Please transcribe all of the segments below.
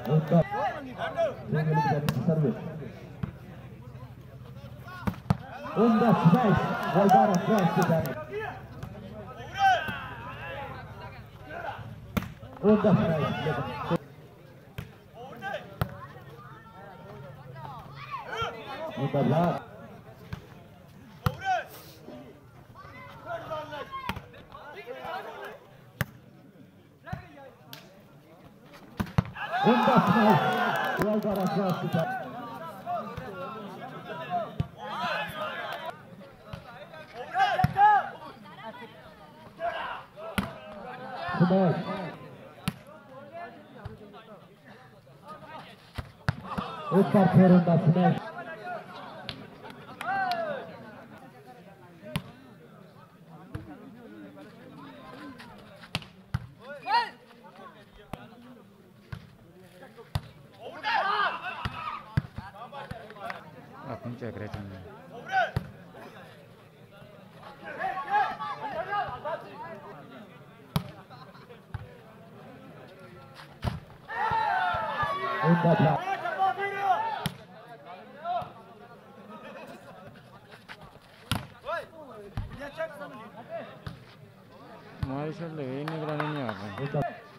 Service. Und das Smash, Barlas Flash gegangen. Und das Smash. Und das Rad. Und das Smash, Barlas Flash gegangen. Smash. ऊपर फिर उनका smash अपनी check rating है हमारे shot लगे ही निगरानी नहीं आ रहा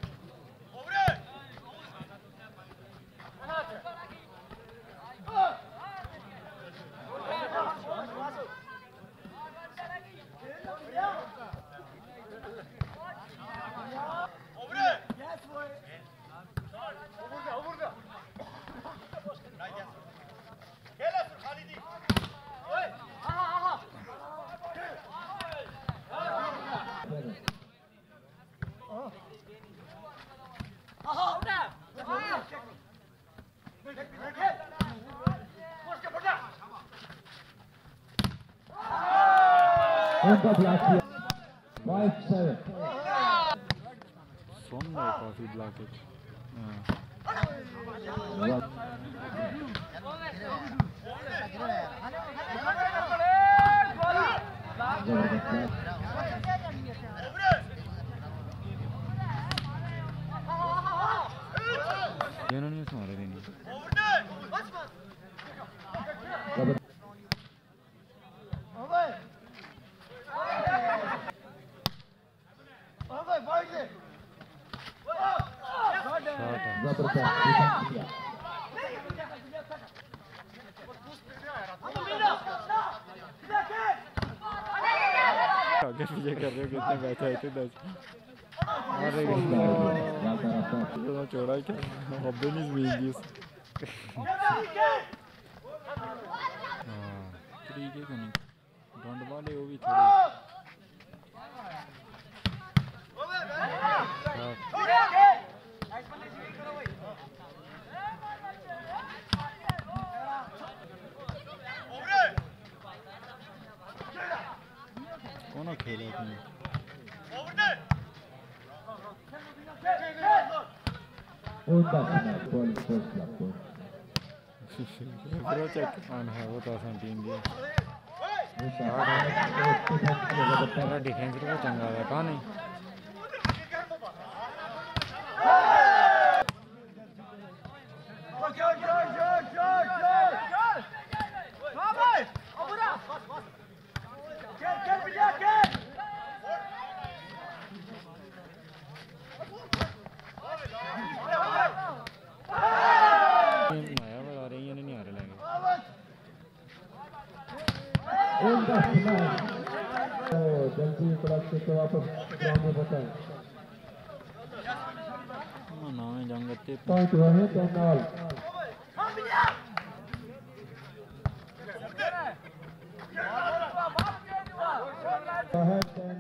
काफी ब्लॉकेज इन्होंने मारे नहीं आगे पीछे कर रहे हो कितने बैठे थे 10 अरे तो छोड़ा क्या Mobeen is winning तरीके को नहीं डंड वाले वो भी थोड़े कौन खेला तुमने ब्रो चेक ऑन है वो तो आसान टीम दिया तेरा डिफेंस तो चंगा है कौन है जल्दी प्लास्टिक को वापस ग्राउंड में बताएं ना है जंगते पॉइंट हुआ है 10 ऑल है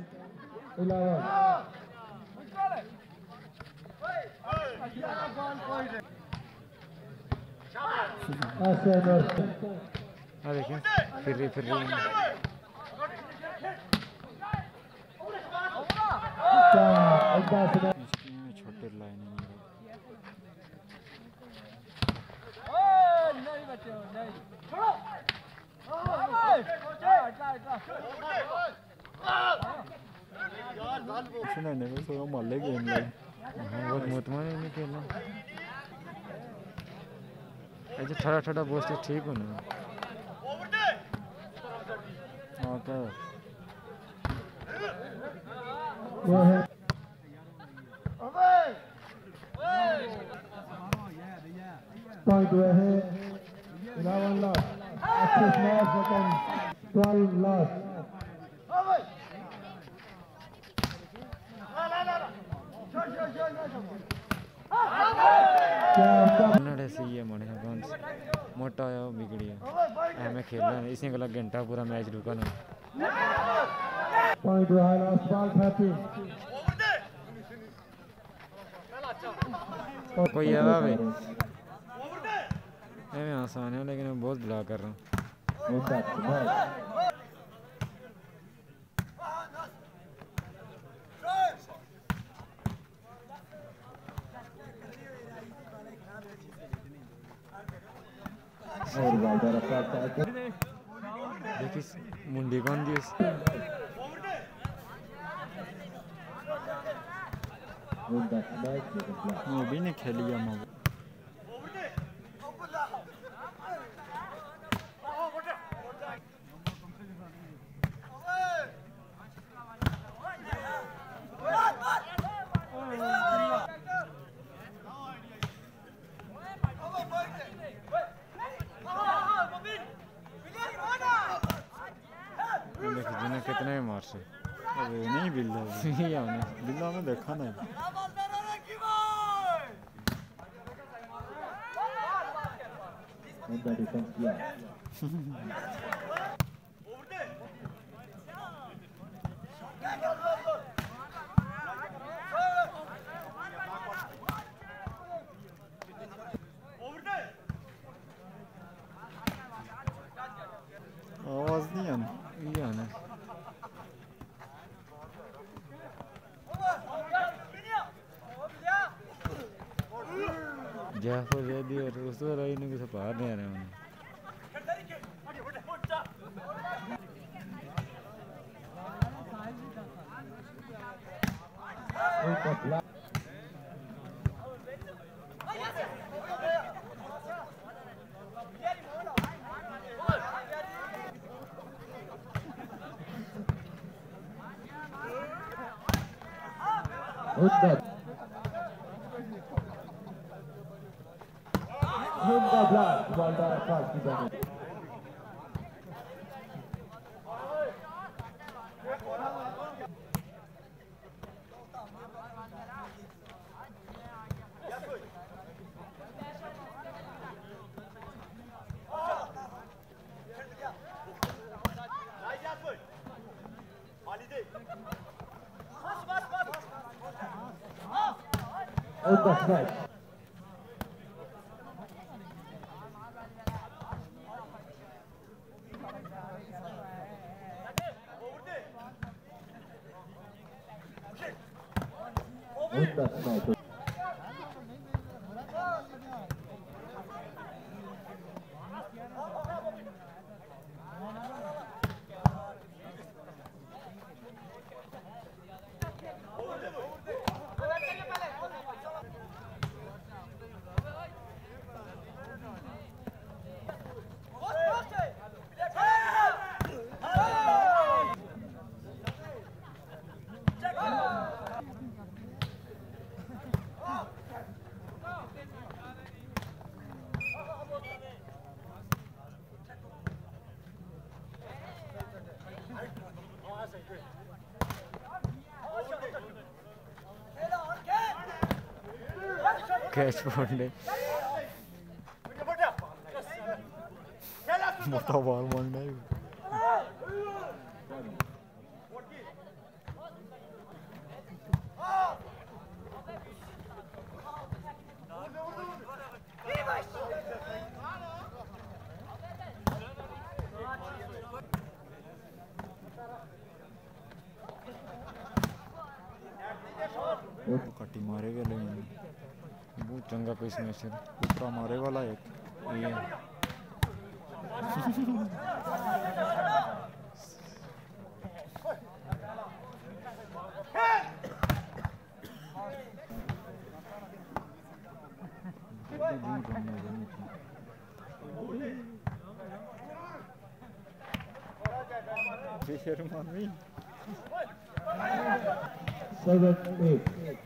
10 देखिए फिर रही इसमें छोटे लाइन नहीं बच्चे नहीं सुना नहीं सो माले गेम में बहुत मुतमईन नहीं खेलना ऐसे ठड़ा ठड़ा बोलते ठीक हो ना okay Point to ahead. 11 lost. Access lost again. 12 lost. Kannada से ये मने कौन मोटा है वो बिगड़ी है मैं खेल रहा इसी गला घंटा पूरा मैच रुका ना Point to high lost ball 13. कोई है भाई मैं आसान है लेकिन मैं बहुत बुला कर रहा हूँ देखिस मुंडी कौन दी मोबी ने खेली है मोबी कितने मार से अरे नहीं बिल्ला बिल्ला में देखा ना आवाज नहीं आना ये आना जाफर जैदी और उसको रही ने किसी बाहर नहीं आ रहे हैं कैच पकड़ने मोटा बॉल मारना है कटी मारेगा लेकिन बहुत चंगा पीस में से कुत्ता मारे वाला एक ये शर्मानी 7-8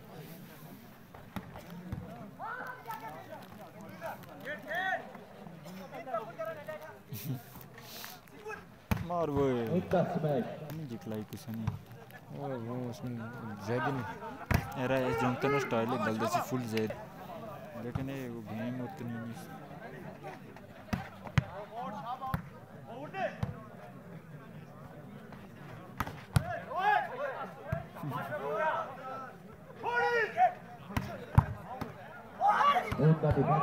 मार वो smash नहीं जिकलाई कुछ नहीं वो उसमें ज़्यादा नहीं era es jonta no style गल दे फुल ज़्यादा लेकिन ये वो गेम उतनी नहीं उनका डिफेंस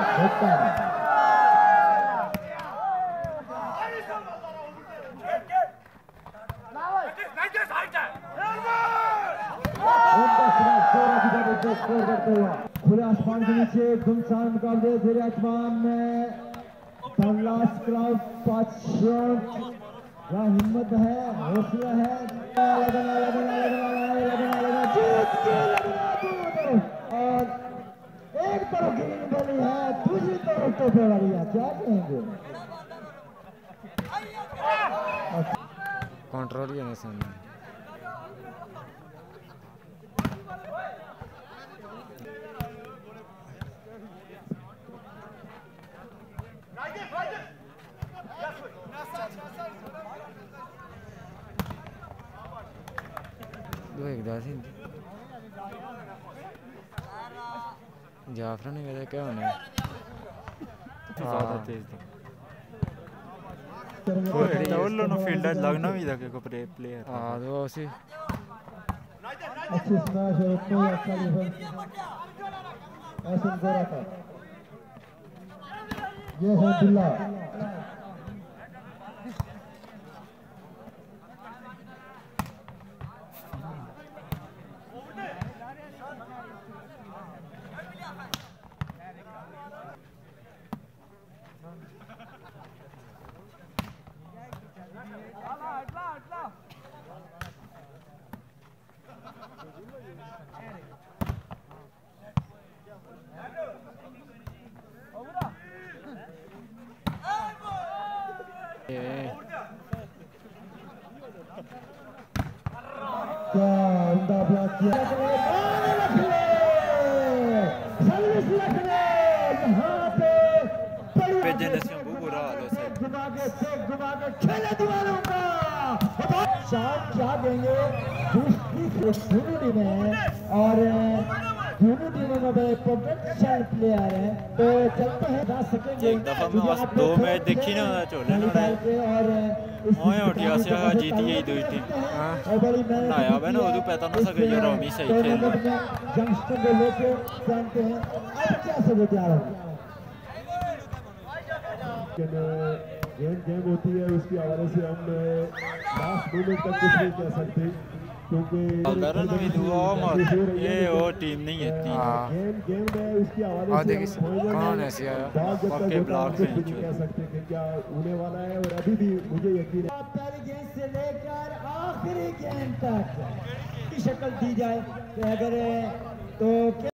खुले आसमान के नीचे गुमसान मुकाबले जेरे आसमान में बरलास क्लाउड 5 शॉट क्या हिम्मत है हौसला है लगना जीत के लगना और एक तरफ ग्रीन वाली है दूसरी तरफ टोपे वाली है क्या कहेंगे कंट्रोल ही नहीं सामने दो एक दासी जाफरा ने कहता क्या होना है ज़्यादा तेज था वो डबल नो फील्डर लगना भी था कि को प्लेयर हाँ तो उसी अच्छी स्मैश है उतना ही अच्छा डिफेंस ahsan gora का ये है बिल्ला क्या उम्दा ब्लॉक किया सर्विस रखने यहाँ पे पे जनरेशन वो बुरा हाल हो घुमा के खेले दीवारों का शॉट क्या देंगे दूसरी टीम है और दोनों टीमों में बड़े पोटेंशियल प्लेयर हैं तो चलते हैं 10 सेकंड एक दफा मैं बस 2 मैच देखी ना चोले ना और ओए उठिया से जीती यही दो टीम ना आया बे ना उधर पता ना सके जो रोमी सही खेल जंक्शन को लेके जानते हैं अब कैसे वो तैयार होगी गेम होती है उसकी हवाले से हम लास्ट मोमेंट तक कुछ नहीं कह सकते क्योंकि ये वो टीम नहीं है गेम में उसकी हवाले से कौन ऐसी आया पक्के ब्लॉक से कह सकते हैं क्या होने वाला है और अभी भी मुझे यकीन है पहली गेंद से लेकर आखिरी गेंद तक की शक्ल दी जाए तो अगर तो